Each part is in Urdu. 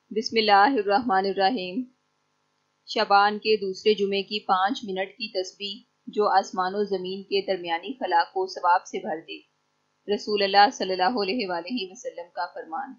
بسم اللہ الرحمن الرحیم۔ شعبان کے دوسرے جمعے کی 5 منٹ کی تسبیح جو آسمان و زمین کے درمیانی خلا کو ثواب سے بھر دے۔ رسول اللہ صلی اللہ علیہ وآلہ وسلم کا فرمان۔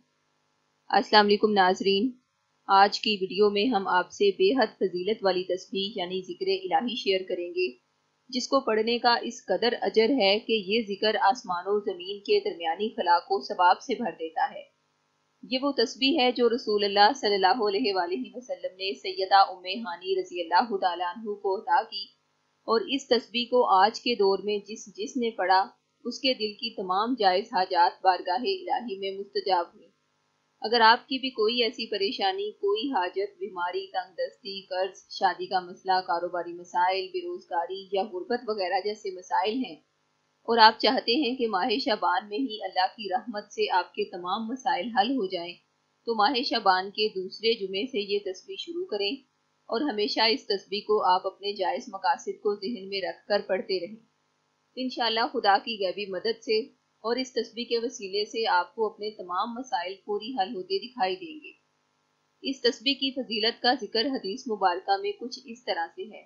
السلام علیکم ناظرین، آج کی ویڈیو میں ہم آپ سے بے حد فضیلت والی تسبیح یعنی ذکر الہی شیئر کریں گے، جس کو پڑھنے کا اس قدر اجر ہے کہ یہ ذکر آسمان و زمین کے درمیانی خلا کو ثواب سے بھر دیتا ہے۔ یہ وہ تسبیح ہے جو رسول اللہ صلی اللہ علیہ وآلہ وسلم نے سیدہ ام ہانی رضی اللہ تعالیٰ عنہ کو عطا کی، اور اس تسبیح کو آج کے دور میں جس نے پڑھا اس کے دل کی تمام جائز حاجات بارگاہ الہی میں مستجاب ہوئی۔ اگر آپ کی بھی کوئی ایسی پریشانی، کوئی حاجت، بیماری، تنگ دستی، قرض، شادی کا مسئلہ، کاروباری مسائل، بے روزگاری یا غربت وغیرہ جیسے مسائل ہیں، اور آپ چاہتے ہیں کہ ماہ شعبان میں ہی اللہ کی رحمت سے آپ کے تمام مسائل حل ہو جائیں، تو ماہ شعبان کے دوسرے جمعے سے یہ تسبیح شروع کریں، اور ہمیشہ اس تسبیح کو آپ اپنے جائز مقاصد کو ذہن میں رکھ کر پڑھتے رہیں۔ انشاءاللہ خدا کی غیبی مدد سے اور اس تسبیح کے وسیلے سے آپ کو اپنے تمام مسائل فوری حل ہوتے دکھائی دیں گے۔ اس تسبیح کی فضیلت کا ذکر حدیث مبارکہ میں کچھ اس طرح سے ہے۔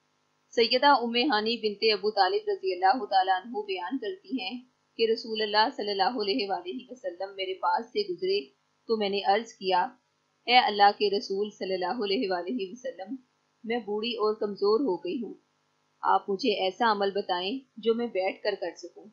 سیدہ ام ہانی بنت ابو طالب رضی اللہ تعالیٰ عنہ بیان کرتی ہیں کہ رسول اللہ صلی اللہ علیہ وآلہ وسلم میرے پاس سے گزرے تو میں نے عرض کیا، اے اللہ کے رسول صلی اللہ علیہ وآلہ وسلم، میں بوڑھی اور کمزور ہو گئی ہوں، آپ مجھے ایسا عمل بتائیں جو میں بیٹھ کر کر سکوں۔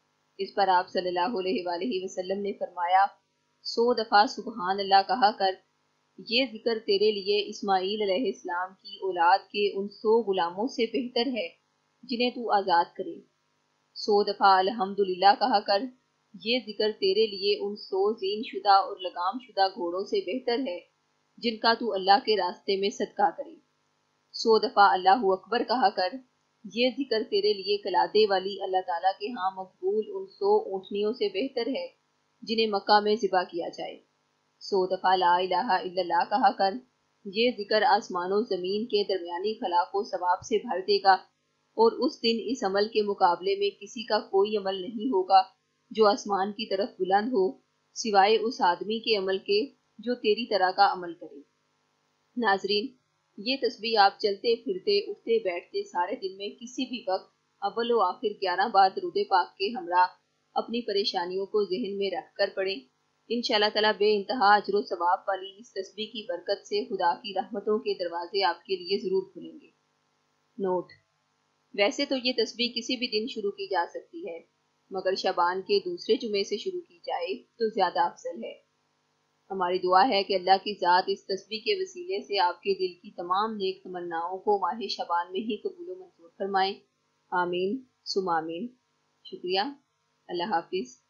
اس پر آپ صلی اللہ علیہ وآلہ وسلم نے فرمایا، 100 دفعہ سبحان اللہ کہا کر، یہ ذکر تیرے لیے اسماعیل علیہ السلام کی اولاد کے ان 100 غلاموں سے بہتر ہے جنہیں تو آزاد کرے۔ 100 دفعہ الحمدللہ کہا کر، یہ ذکر تیرے لیے ان 100 زین شدہ اور لگام شدہ گھوڑوں سے بہتر ہے جن کا تو اللہ کے راستے میں صدقہ کرے۔ 100 دفعہ اللہ اکبر کہا کر، یہ ذکر تیرے لیے قلادے والی اللہ تعالیٰ کے ہاں مقبول ان 100 اونٹنیوں سے بہتر ہے جنہیں مکہ میں ذبح کیا جائے۔ 100 دفعہ لا الہ الا اللہ کہا کر، یہ ذکر آسمان و زمین کے درمیانی خلا کو ثواب سے بھر دے گا، اور اس دن اس عمل کے مقابلے میں کسی کا کوئی عمل نہیں ہوگا جو آسمان کی طرف بلند ہو، سوائے اس آدمی کے عمل کے جو تیری طرح کا عمل کرے۔ ناظرین، یہ تسبیح آپ چلتے پھرتے اٹھتے بیٹھتے سارے دن میں کسی بھی وقت اول و آخر 11 بار درود پاک کے ہمراہ اپنی پریشانیوں کو ذہن میں رکھ کر پڑھیں۔ انشاءاللہ تعالیٰ بے انتہا اجر و ثواب والی اس تسبیح کی برکت سے خدا کی رحمتوں کے دروازے آپ کے لیے ضرور کھلیں گے۔ نوٹ: ویسے تو یہ تسبیح کسی بھی دن شروع کی جا سکتی ہے، مگر شعبان کے دوسرے جمعے سے شروع کی جائے تو زیادہ افضل ہے۔ ہماری دعا ہے کہ اللہ کی ذات اس تسبیح کے وسیلے سے آپ کے دل کی تمام نیک تمناؤں کو ماہ شعبان میں ہی قبول و منظور فرمائیں۔ آمین ثم آمین۔ شکریہ۔ اللہ حافظ۔